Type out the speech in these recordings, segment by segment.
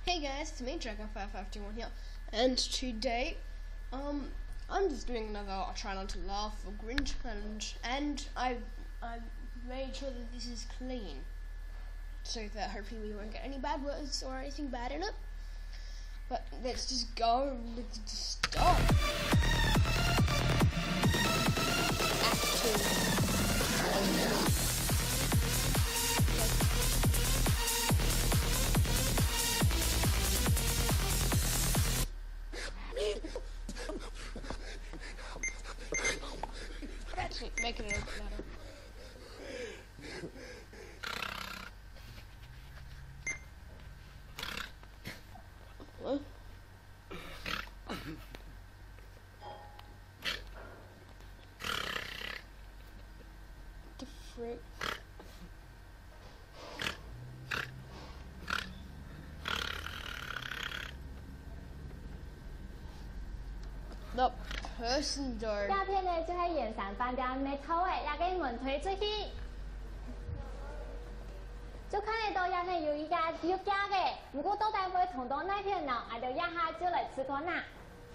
Hey guys, it's me, Dragon5521 here, and today, I'm just doing another Try Not to Laugh or Grin challenge, and I've made sure that this is clean, so that hopefully we won't get any bad words or anything bad in it. But let's just go, let's just start. Make it a little bit better. What? The frick? The person though. 鴉片呢就係延散反掉沒頭嘅，也給門推出去。就看得到鴉片有一家有家嘅，如果到底會同到那片呢，俺就一下就來吃過啦。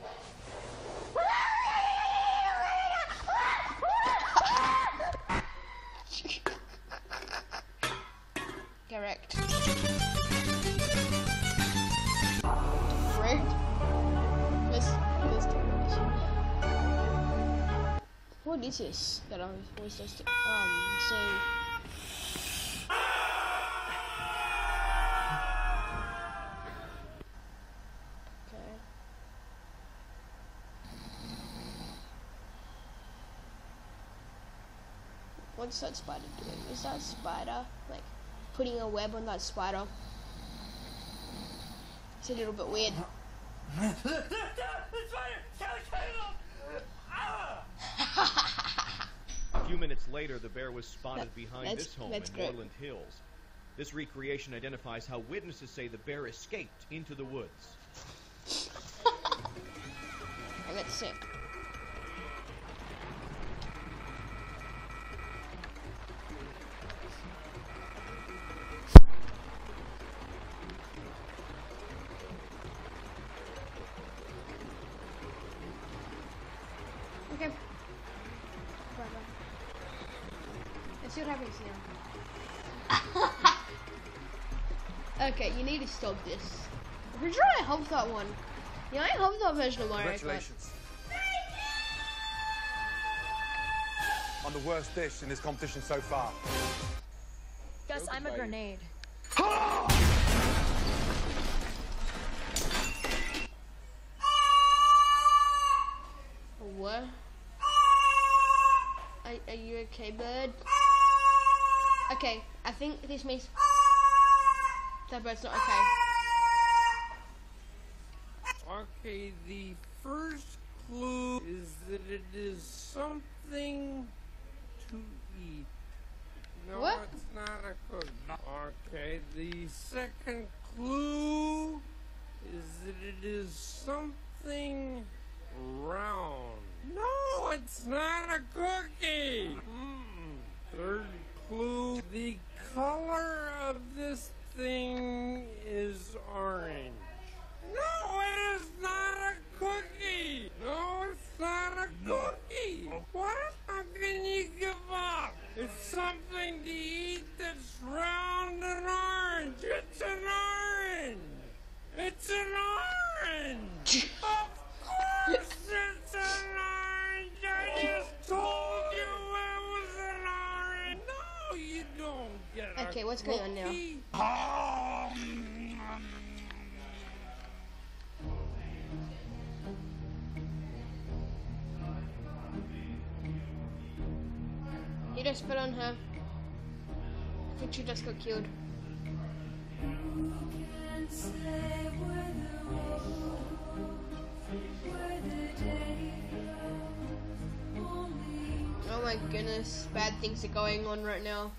Correct. Frick. Let's what is this that I'm always supposed to so okay. What's that spider doing? Is that spider like putting a web on that spider? It's a little bit weird. A few minutes later, the bear was spotted behind this home in Moreland Hills. This recreation identifies how witnesses say the bear escaped into the woods. Let's see. Okay. Let's see what happens now. Okay, you need to stop this. I'm pretty sure I helped that one. Yeah, I helped that version of Mario Kart. Congratulations. On the worst dish in this competition so far. Gus, I'm a grenade. What? Are you okay, bird? Okay, I think this means that bird's not okay. Okay, the first clue is that it is something to eat. No, What? it's not a cookie. Okay, the second clue is that it is something round. No, it's not a cookie. Third clue, the color of this thing is orange. No, it is not a cookie. No, it's not a cookie. What? How can you give up? It's something to eat that's round and orange. It's an orange. It's an orange. Of course it's an orange. I just told you it was an orange. No, you don't get a Okay, what's going on now? cookie. He just spit on her. I think she just got killed. Oh my goodness, bad things are going on right now.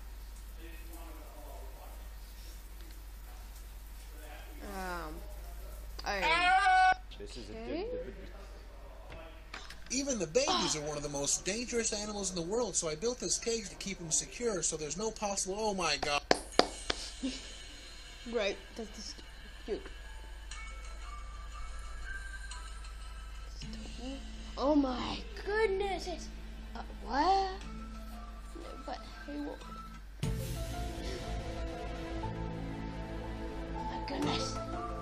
This is Okay. Even the babies are one of the most dangerous animals in the world, so I built this cage to keep them secure so there's no possible... Oh my god. Great, that's just cute. Oh my goodness! It's what? No, but who? Oh my goodness!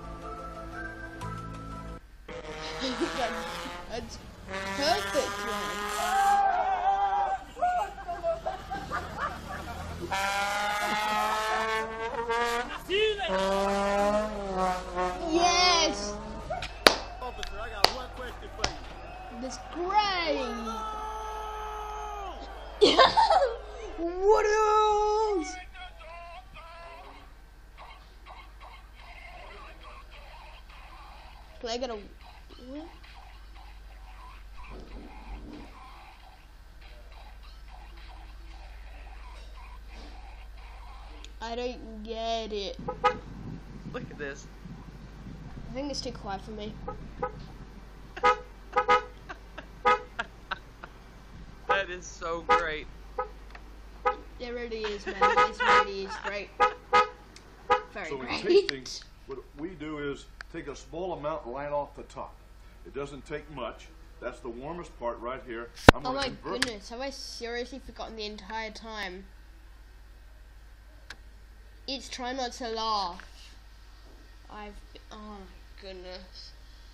That's perfect, man. Yes! Officer, I got one question for you. That's great! What else? Can I get a... What? I don't get it. Look at this. I think it's too quiet for me. That is so great. It really is, man. It really is great. Very So great. in tasting, what we do is take a small amount right off the top. It doesn't take much. That's the warmest part right here. I'm Oh gonna my convert- goodness, have I seriously forgotten the entire time? It's try not to laugh. Oh my goodness.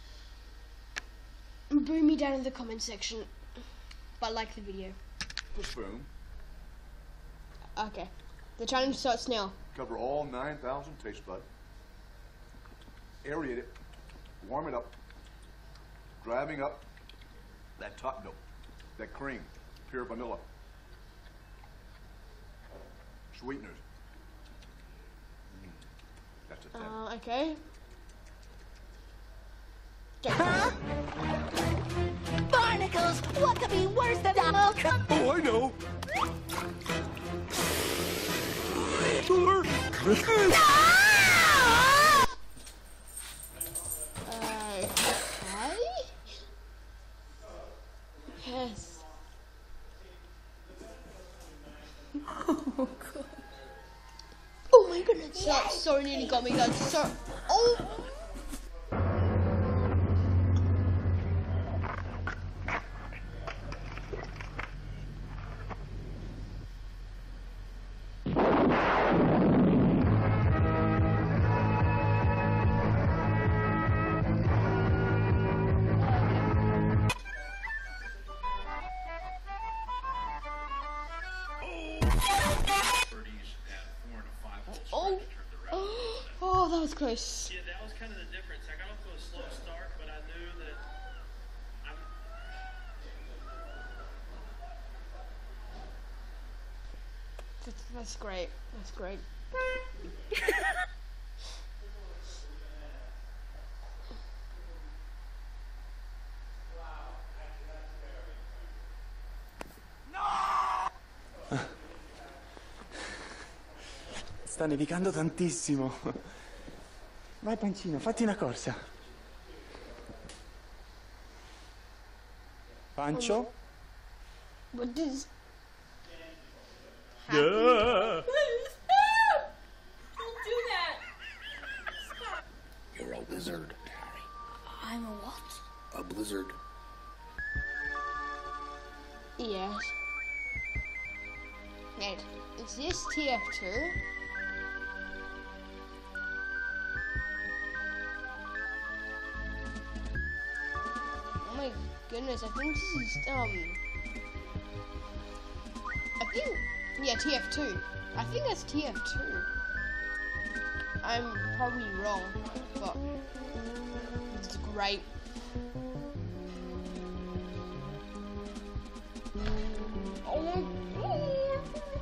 Boo me down in the comment section. But like the video. The spoon. Okay. The challenge starts now. Cover all 9,000 taste buds. Aerate it. Warm it up. Driving up that top note. That cream. Pure vanilla. Sweeteners. That's a 10. Okay. Barnacles! What could be worse than milk? Oh, I know. Okay. Yes. Oh god. Oh my goodness. That so nearly got me. That's so. Oh. Oh. Oh, that was close. Yeah, that was kind of the difference. I got off to a slow start, but I knew that That's great. That's great. Sta nevicando tantissimo. Vai Pancino, fatti una corsa. Pancio? What does... Yeah. Don't do that! Stop! You're a wizard, Harry. I'm a what? A blizzard. Yes. Wait, is this TF2? Oh my goodness, I think this is, yeah, TF2. I think that's TF2. I'm probably wrong, but it's great. Oh my god.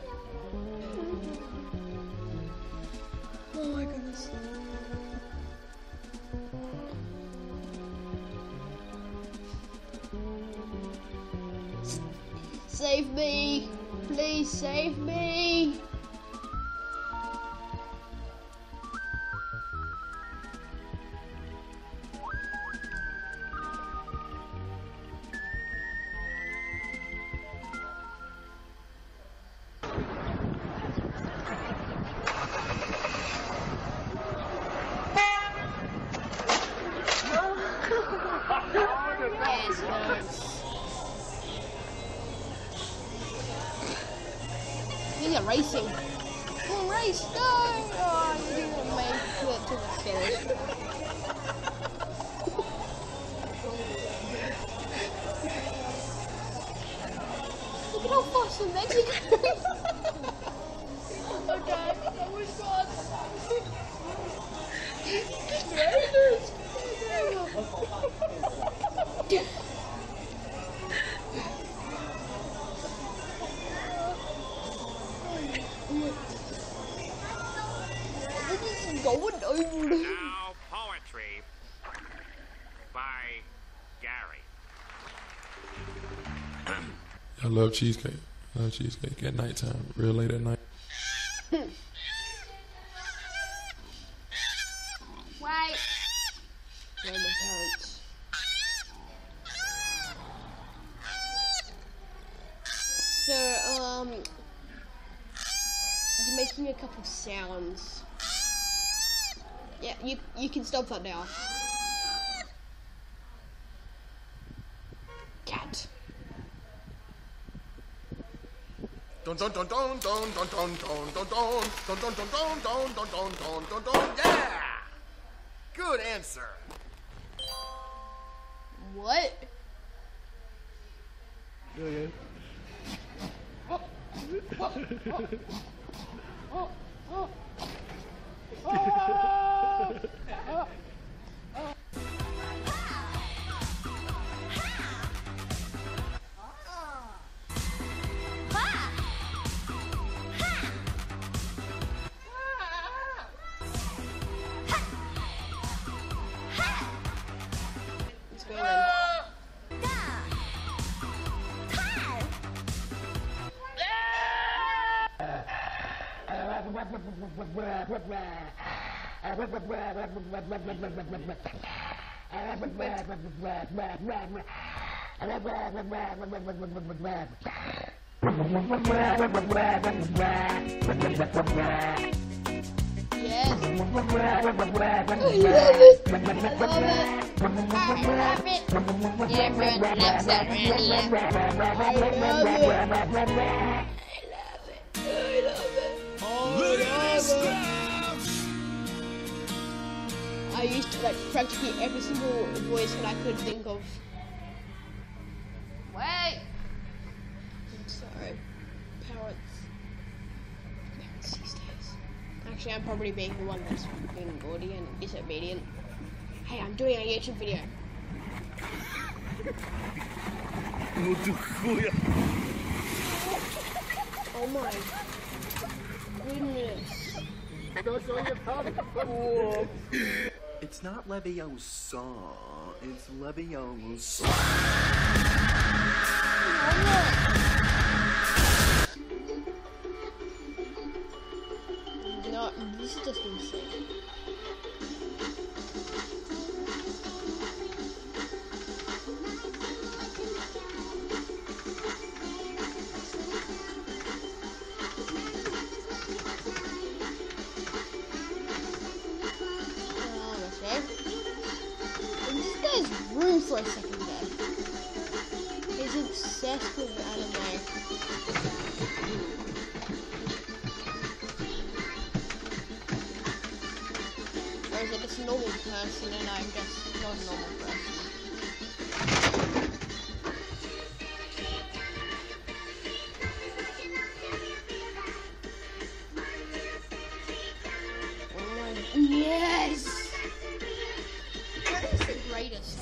Oh my goodness. Save me! Please save me! Yes, yeah, racing. Come on, race! No! Oh, you didn't make it to the finish. Look at how fast the Mexican is. Okay, that was fun. Going over. Now poetry by Gary. I love cheesecake. I love cheesecake at nighttime, real late at night. Wait. No, my parents. So, you're making a couple sounds. Yeah, you can stop that now. Cat. Dun dun dun dun dun dun dun dun dun dun dun dun dun dun dun dun dun dun dun dun. Yeah! Good answer. What? Yeah. Let's go in. Yes. I love it. Everyone loves that radio. I used to like practically every single voice that I could think of. Wait! I'm sorry. Parents these days. Actually, I'm probably being the one that's being naughty and disobedient. Hey, I'm doing a YouTube video. Oh my goodness. It's not Leviosa, it's Leviosa. No, this is just insane. Room for a second there. He's obsessed with anime. Whereas if it's a normal person and I'm just not a normal person. Oh my, yes! That is the greatest.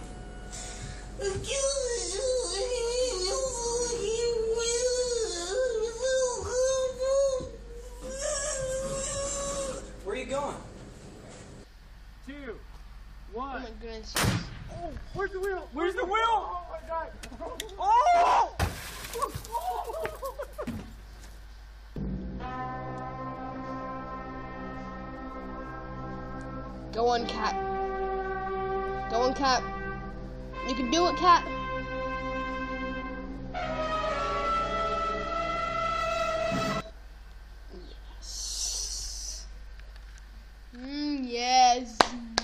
Where are you going? 2, 1. Oh my goodness. Oh, where's the wheel? Where's the wheel? Oh my god. Oh! Go on, Cat. Go on, Cat. You can do it, Cat. Yes. Yes.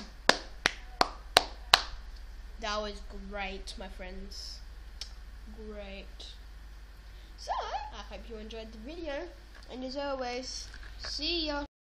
That was great, my friends. Great. So, I hope you enjoyed the video. And as always, see ya.